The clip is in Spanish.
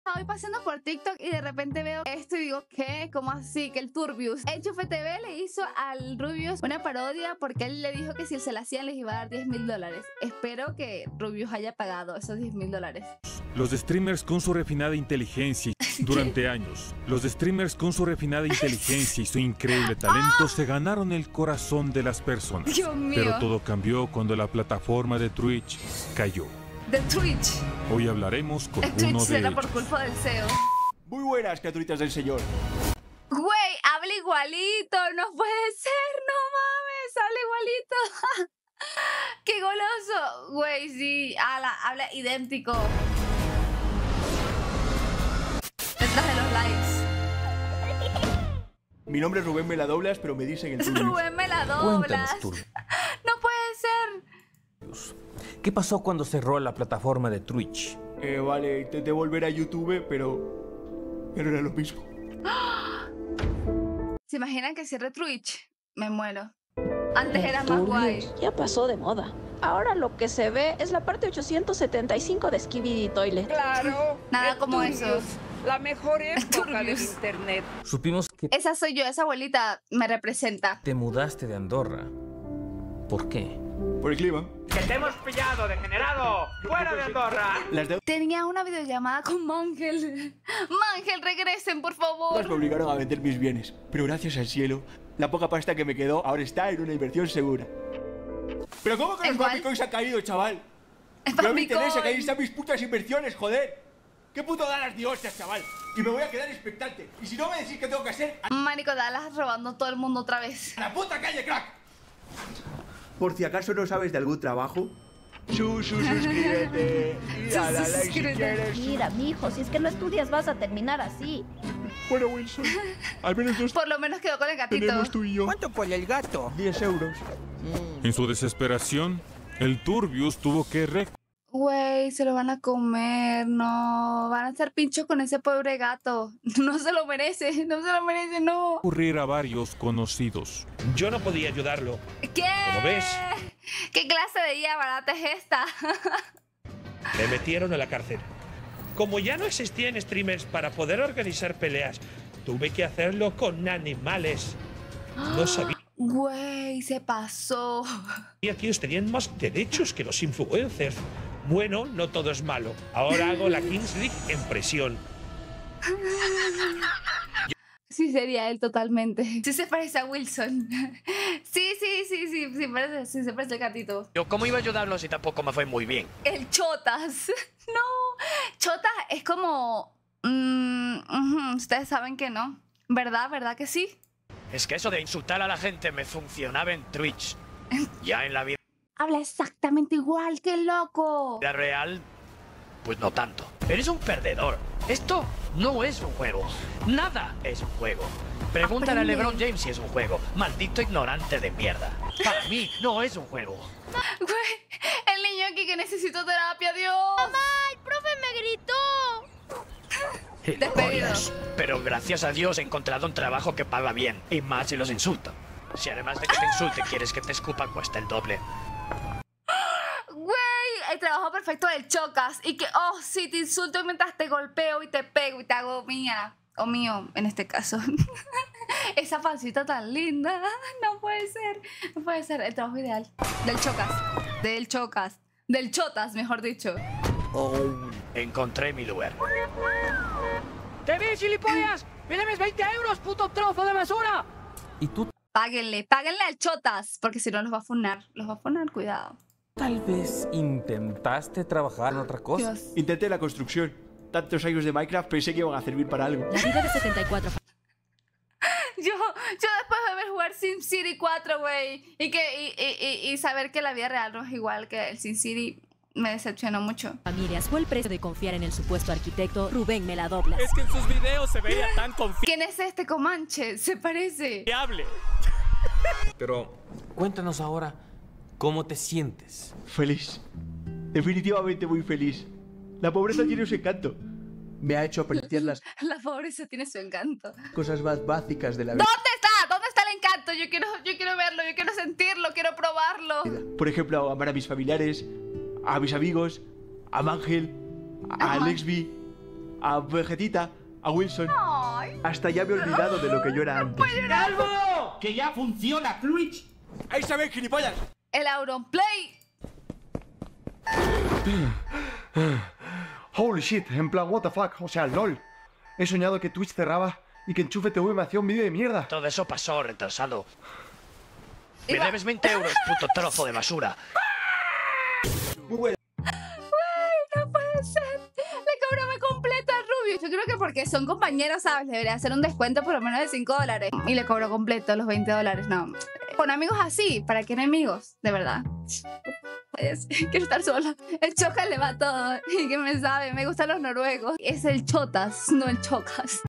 Voy pasando por TikTok y de repente veo esto y digo, ¿qué? ¿Cómo así? Que el Turbius. Enchufe TV le hizo al Rubius una parodia porque él le dijo que si se la hacían les iba a dar $10.000. Espero que Rubius haya pagado esos $10.000. Los streamers con su refinada inteligencia durante años, los streamers con su refinada inteligencia y su increíble talento se ganaron el corazón de las personas. Dios mío. Pero todo cambió cuando la plataforma de Twitch cayó. De Twitch. Hoy hablaremos con El Twitch uno de será ellos. por culpa del CEO. Muy buenas, criaturitas del señor. Güey, habla igualito, no puede ser, no mames, habla igualito. ¡Qué goloso! Güey, sí, habla idéntico. Detrás de los likes. Mi nombre es Rubén Meladoblas, pero me dicen el Turbius. Rubén me la doblas. Cuéntanos, Turbius. No puede ser. ¿Qué pasó cuando cerró la plataforma de Twitch? Vale, intenté volver a YouTube, pero era lo mismo. ¿Se imaginan que cierre Twitch? Me muero. Antes era más guay. Ya pasó de moda. Ahora lo que se ve es la parte 875 de Skibidi Toilet. Claro. Nada el como Turbius, eso. La mejor época del Turbius. internet. Supimos que Esa soy yo, esa abuelita me representa. te mudaste de Andorra. ¿Por qué? Por el clima. ¡Que te hemos pillado, degenerado! ¡Fuera de Andorra! Las deudas Tenía una videollamada con Mangel. Mangel, regresen, por favor. me obligaron a vender mis bienes, pero gracias al cielo, la poca pasta que me quedó ahora está en una inversión segura. ¿Pero cómo que ¿En los cuál? Papicoins ha caído, chaval? Es No me Papicoin. interesa, que ahí están mis putas inversiones, joder. ¿Qué puto ganas de hostias, chaval? Y me voy a quedar expectante. Y si no me decís qué tengo que hacer, Marico Dallas robando todo el mundo otra vez. ¡a la puta calle, crack! Por si acaso no sabes de algún trabajo. Suscríbete. Y dale a like si Suscríbete. quieres. Mira, mijo, si es que no estudias vas a terminar así. Bueno, Wilson, al menos dos Por lo menos quedó con el gatito. tenemos tú y yo. ¿Cuánto por el gato? 10 euros. En su desesperación, el Turbius tuvo que Güey, se lo van a comer, no. Van a hacer pinchos con ese pobre gato. No se lo merece, no se lo merece, no. recurrir a varios conocidos. Yo no podía ayudarlo. ¿Qué? Como ves. ¿Qué clase de guía barata es esta? Me metieron a la cárcel. Como ya no existían streamers para poder organizar peleas, tuve que hacerlo con animales. No sabía Güey, se pasó. que ellos tenían más derechos que los influencers. Bueno, no todo es malo. Ahora hago la Kings League en prisión. Sí, sería él totalmente. Sí se parece a Wilson. Sí, parece, sí se parece al gatito. Yo, ¿cómo iba a ayudarlo si tampoco me fue muy bien? El Chotas. No. Chotas es como... ustedes saben que no. ¿Verdad? ¿Verdad que sí? Es que eso de insultar a la gente me funcionaba en Twitch. Ya en la vida Habla exactamente igual, qué loco. real, pues no tanto. Eres un perdedor. Esto no es un juego. Nada es un juego. Pregúntale a Aprende. LeBron James si es un juego. Maldito ignorante de mierda. Para mí no es un juego. Güey, el niño aquí que necesito terapia, Dios. ¡Mamá, el profe me gritó! Gilipollas. Pero gracias a Dios he encontrado un trabajo que paga bien. Y más si los insultan. Si además de que te insulte quieres que te escupan, cuesta el doble. Güey, el trabajo perfecto del Chocas. Y que, oh, sí, te insulto mientras te golpeo y te pego y te hago mía. O mío, en este caso. Esa pancita tan linda. No puede ser. No puede ser. El trabajo ideal. Del Chocas. Del Chocas. Del Chotas, mejor dicho. Encontré mi lugar. ¡Te vi, gilipollas! ¡Pídeme 20 euros, puto trozo de basura! ¿Y tú Páguenle al Chotas. Porque si no los va a funar. Los va a funar, cuidado. tal vez intentaste trabajar en otra cosa? Dios. Intenté la construcción. Tantos años de Minecraft pensé que iban a servir para algo. La vida de 74. Yo después de ver jugar SimCity 4, güey, y saber que la vida real no es igual que el SimCity, me decepcionó mucho. Familias fue el precio de confiar en el supuesto arquitecto Rubén Meladoblas. Es que en sus videos se veía tan ¿Quién es este Comanche? Se parece. confiable. Pero cuéntanos ahora cómo te sientes. Feliz. Definitivamente muy feliz. La pobreza tiene su encanto. Me ha hecho apreciar las La pobreza tiene su encanto. cosas más básicas de la vida. ¿Dónde está? ¿Dónde está el encanto? Yo quiero verlo, yo quiero sentirlo, quiero probarlo. Por ejemplo, amar a mis familiares, a mis amigos, a Mangel, a Ajá. Alexby, a Vegetita, a Wilson. Ay. Hasta ya me he olvidado de lo que yo era antes. ¡Calvo! ¡Que ya funciona Twitch! ¡Ahí se ven, gilipollas! El Auronplay. Holy shit, en plan, what the fuck, o sea, LOL. He soñado que Twitch cerraba y que Enchufe TV me hacía un vídeo de mierda. Todo eso pasó, retrasado. Me Iba- debes 20 euros, puto trozo de basura. Muy buena. No puede ser. Le cobró completo al Rubio. Yo creo que porque son compañeros, ¿sabes? Debería hacer un descuento por lo menos de $5. Y le cobró completo los $20. No. Con amigos así, ¿para qué enemigos? De verdad. Puede ser. Quiero estar sola. El Chocas le va todo. Y que me sabe. Me gustan los noruegos. Es el Chotas, no el Chocas.